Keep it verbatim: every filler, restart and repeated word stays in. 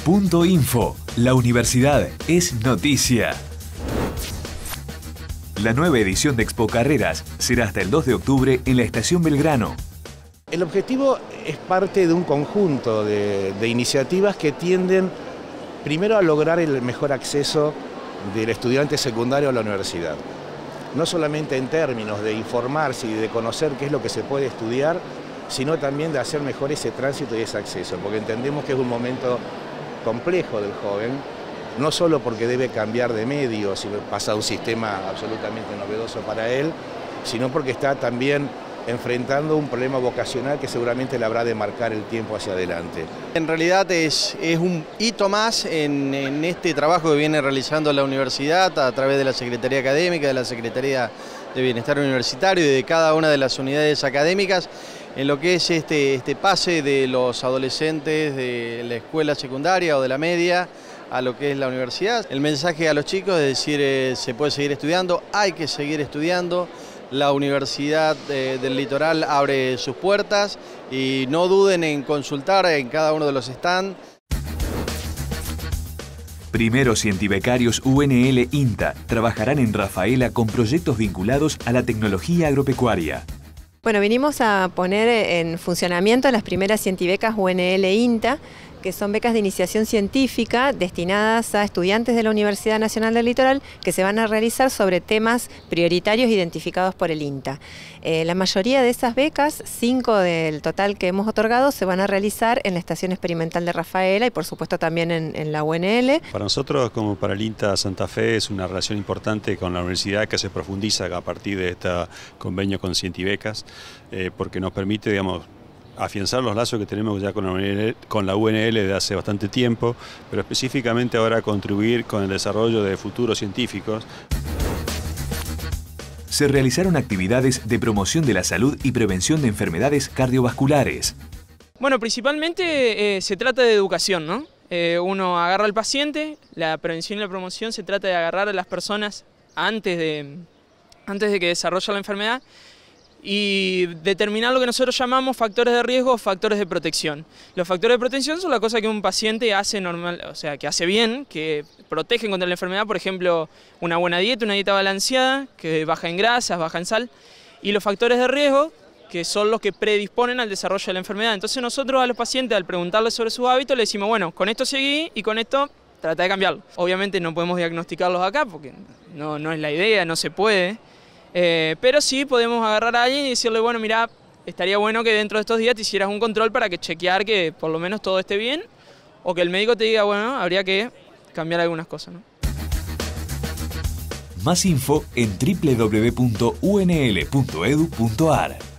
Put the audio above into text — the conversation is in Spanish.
Punto info. La universidad es noticia. La nueva edición de Expo Carreras será hasta el dos de octubre en la Estación Belgrano. El objetivo es parte de un conjunto de, de iniciativas que tienden primero a lograr el mejor acceso del estudiante secundario a la universidad. No solamente en términos de informarse y de conocer qué es lo que se puede estudiar, sino también de hacer mejor ese tránsito y ese acceso, porque entendemos que es un momento complejo del joven, no solo porque debe cambiar de medios y pasa a un sistema absolutamente novedoso para él, sino porque está también enfrentando un problema vocacional que seguramente le habrá de marcar el tiempo hacia adelante. En realidad es, es un hito más en, en este trabajo que viene realizando la universidad a través de la Secretaría Académica, de la Secretaría de Bienestar Universitario y de cada una de las unidades académicas en lo que es este, este pase de los adolescentes de la escuela secundaria o de la media a lo que es la universidad. El mensaje a los chicos es decir, eh, se puede seguir estudiando, hay que seguir estudiando. La Universidad eh, del Litoral abre sus puertas y no duden en consultar en cada uno de los stands. Primeros cientibecarios U N L INTA trabajarán en Rafaela con proyectos vinculados a la tecnología agropecuaria. Bueno, vinimos a poner en funcionamiento las primeras cientibecas U N L INTA, que son becas de iniciación científica destinadas a estudiantes de la Universidad Nacional del Litoral que se van a realizar sobre temas prioritarios identificados por el INTA. Eh, la mayoría de esas becas, cinco del total que hemos otorgado, se van a realizar en la Estación Experimental de Rafaela y por supuesto también en, en la U N L. Para nosotros, como para el INTA Santa Fe, es una relación importante con la universidad que se profundiza a partir de este convenio con Cientibecas, eh, porque nos permite, digamos, afianzar los lazos que tenemos ya con la, U N L, con la U N L de hace bastante tiempo, pero específicamente ahora contribuir con el desarrollo de futuros científicos. Se realizaron actividades de promoción de la salud y prevención de enfermedades cardiovasculares. Bueno, principalmente eh, se trata de educación, ¿no? Eh, uno agarra al paciente, la prevención y la promoción se trata de agarrar a las personas antes de, antes de que desarrolle la enfermedad y determinar lo que nosotros llamamos factores de riesgo o factores de protección. Los factores de protección son las cosas que un paciente hace normal, o sea, que hace bien, que protegen contra la enfermedad, por ejemplo, una buena dieta, una dieta balanceada, que baja en grasas, baja en sal, y los factores de riesgo, que son los que predisponen al desarrollo de la enfermedad. Entonces nosotros a los pacientes, al preguntarles sobre sus hábitos, les decimos, bueno, con esto seguí y con esto trata de cambiarlo. Obviamente no podemos diagnosticarlos acá, porque no, no es la idea, no se puede. Eh, pero sí podemos agarrar a alguien y decirle, bueno, mira, estaría bueno que dentro de estos días te hicieras un control para que chequear que por lo menos todo esté bien, o que el médico te diga, bueno, habría que cambiar algunas cosas, ¿no? Más info en doble u doble u doble u punto u n l punto e d u punto a r.